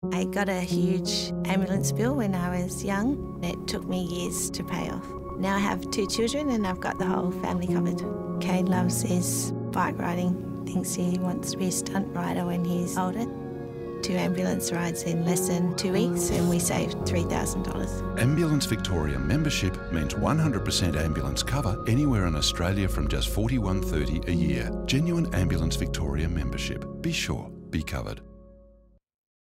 I got a huge ambulance bill when I was young. It took me years to pay off. Now I have 2 children and I've got the whole family covered. Kane loves his bike riding, thinks he wants to be a stunt rider when he's older. 2 ambulance rides in less than 2 weeks and we saved $3,000. Ambulance Victoria membership means 100% ambulance cover anywhere in Australia from just $41.30 a year. Genuine Ambulance Victoria membership. Be sure, be covered.